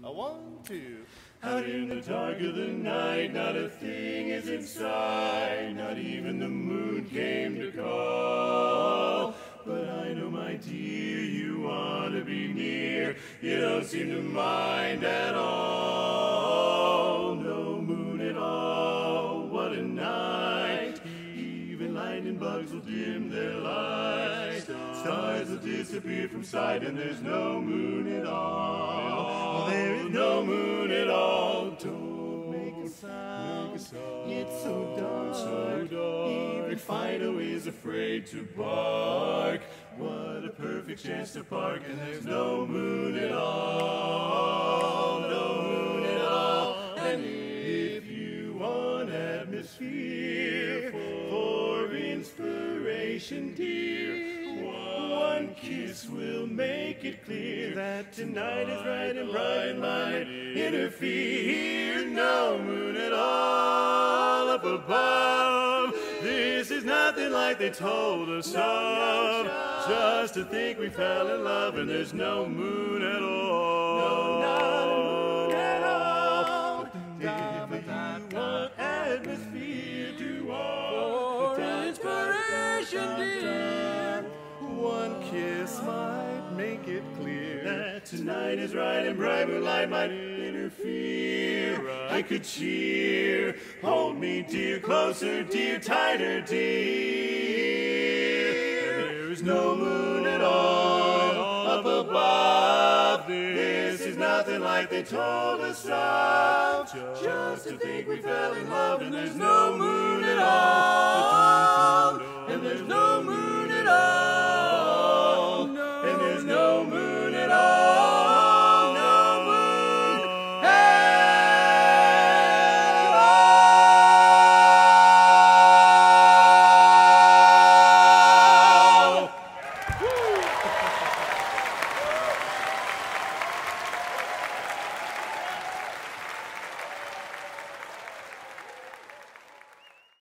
A 1, 2. Out in the dark of the night, not a thing is in sight, not even the moon came to call. But I know, my dear, you want to be near, you don't seem to mind at all. No moon at all, what a night, even lightning bugs will dim their light. Stars will disappear from sight, and there's no moon at all. There is no moon at all. Don't make a sound. It's so dark, so dark. Even Fido is afraid to bark. What a perfect chance to park, and there's no moon at all. No moon at all. And if you want atmosphere for inspiration, dear, one kiss will make it clear that tonight is right and bright and might interfere. No moon at all up above. This is nothing like they told us of. Just to think we fell in love and there's no moon at all. No, not a moon at all. If you want atmosphere to all for inspiration, dear, one kiss might make it clear that tonight is right and bright moonlight might interfere. I could cheer, hold me dear, closer dear, tighter dear. There's no moon at all up above. This is nothing like they told us of. Just to think we fell in love and there's no moon at all. And there's no moon at all.